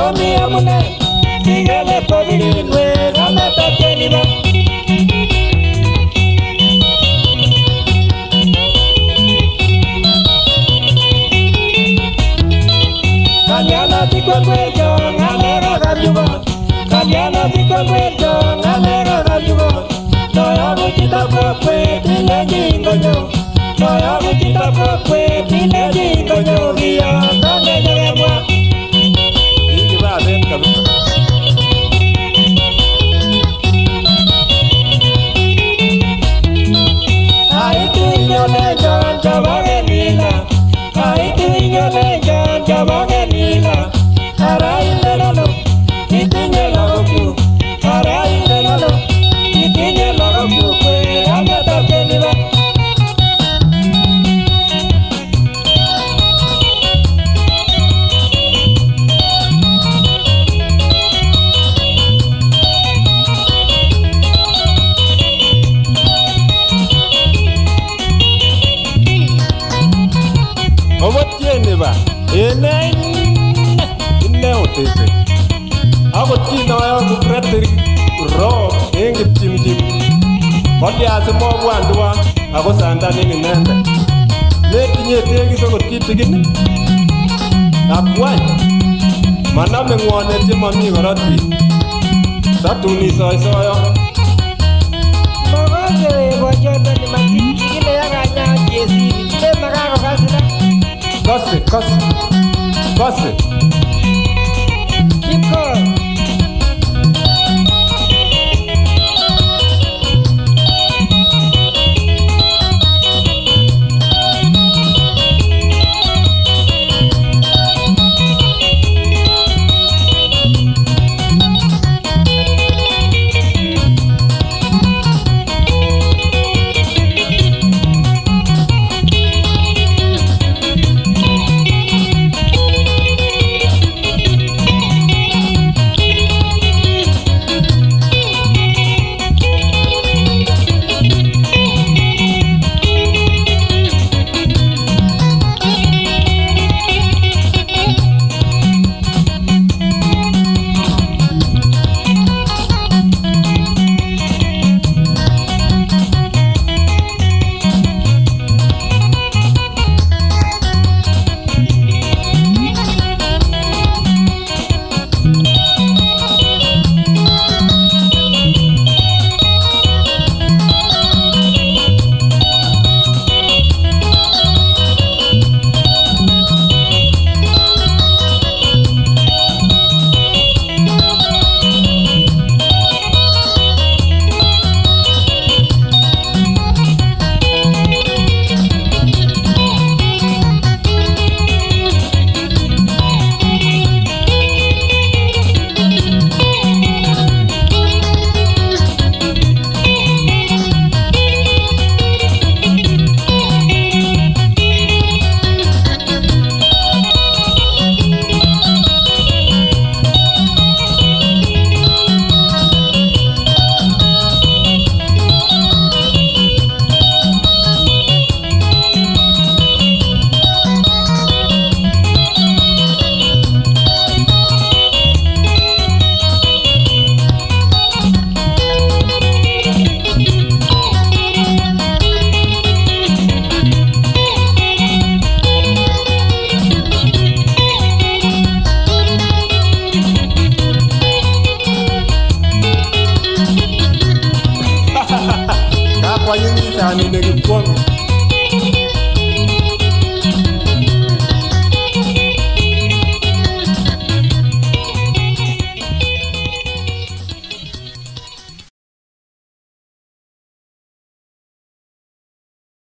Momi amune, Sigale Pavilion, where I'm at the Jeniba. Kanyana Tikweljo, Namera Rajuba. Kanyana Tikweljo, Namera Rajuba. No, I will get up with the legend go. No, I will get up with the legend go. We are not the I do your legend, Javaganila. I do your legend, Javaganila. Arai Lelo, eating a lot of you. Arai Lelo, eating a lot of you. I'm not a Jeniba. Obot Jeniba, Inneotese. Obot Chino, Frederick, Rob, Ingrid Jim. What the other more one, I was standing in Nanda. Letting you take it over Titigin. Up what? Manam wanted him on me, Roti. That to me, so I saw you. Gossip. Keep going. Kwa yini tani negi kwami